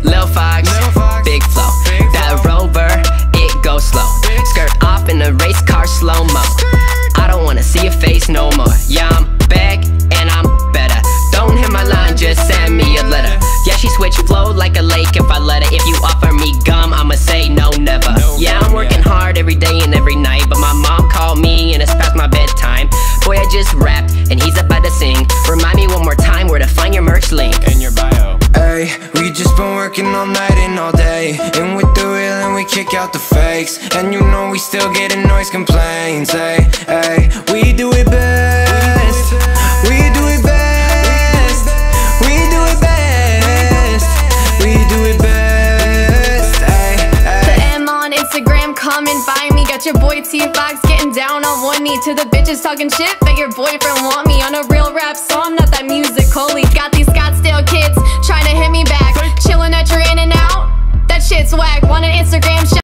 Lil Fox, big flow. That Rover, it goes slow. Skirt off in a race car slow-mo. I don't wanna see your face no more. Yeah, I'm back and I'm better. Don't hit my line, just send me a letter. Yeah, she switch flow like a lake if I let her. If you offer me gum, I'ma say no, never. Yeah, I'm working hard every day and every night, but my mom called me and it's past my bedtime. Boy, I just rapped and he's about to sing. Remind me one more time where to find your merch link. In your bio. Ay, we just been working all night and all day, and with the real and we kick out the fakes. And you know we still getting noise complaints. Ay, ay, we do it best. We do it best. We do it best. We do it best. Ay, ay. The M on Instagram, come and find me. Got your boy T-Fox getting down on one knee. To the bitches talking shit, bet your boyfriend want me on a real rap song, not that musical-y. Got these Scottsdale kids trying to hit me back, chilling at your In-N-Out. That shit's whack. Want an Instagram